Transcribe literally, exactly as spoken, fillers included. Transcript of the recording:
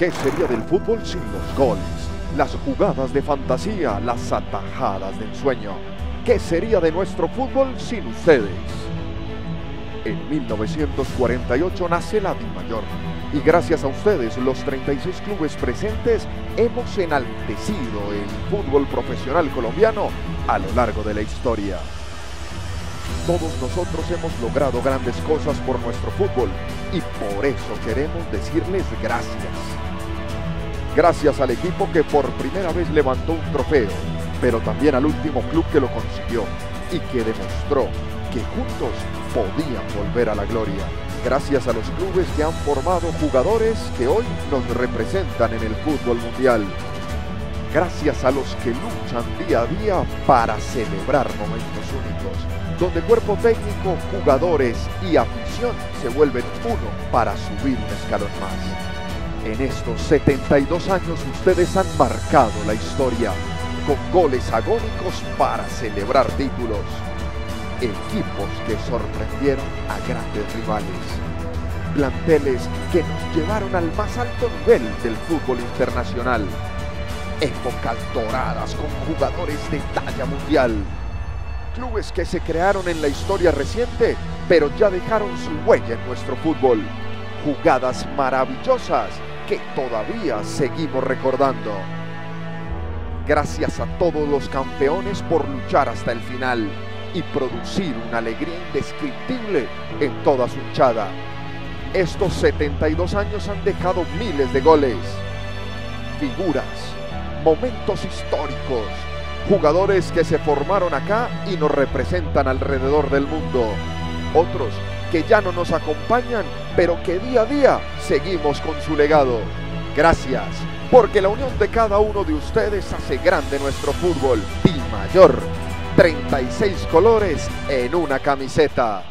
¿Qué sería del fútbol sin los goles? Las jugadas de fantasía, las atajadas de ensueño. ¿Qué sería de nuestro fútbol sin ustedes? En mil novecientos cuarenta y ocho nace la DIMAYOR y gracias a ustedes, los treinta y seis clubes presentes, hemos enaltecido el fútbol profesional colombiano a lo largo de la historia. Todos nosotros hemos logrado grandes cosas por nuestro fútbol y por eso queremos decirles gracias. Gracias al equipo que por primera vez levantó un trofeo, pero también al último club que lo consiguió y que demostró que juntos podían volver a la gloria. Gracias a los clubes que han formado jugadores que hoy nos representan en el fútbol mundial. Gracias a los que luchan día a día para celebrar momentos únicos, donde cuerpo técnico, jugadores y afición se vuelven uno para subir un escalón más. En estos setenta y dos años ustedes han marcado la historia con goles agónicos para celebrar títulos. Equipos que sorprendieron a grandes rivales. Planteles que nos llevaron al más alto nivel del fútbol internacional. Épocas doradas con jugadores de talla mundial. Clubes que se crearon en la historia reciente, pero ya dejaron su huella en nuestro fútbol. Jugadas maravillosas que todavía seguimos recordando. Gracias a todos los campeones por luchar hasta el final y producir una alegría indescriptible en toda su hinchada. Estos setenta y dos años han dejado miles de goles, figuras, momentos históricos, jugadores que se formaron acá y nos representan alrededor del mundo. Otros que ya no nos acompañan, pero que día a día seguimos con su legado. Gracias, porque la unión de cada uno de ustedes hace grande nuestro fútbol. DIMAYOR, treinta y seis colores en una camiseta.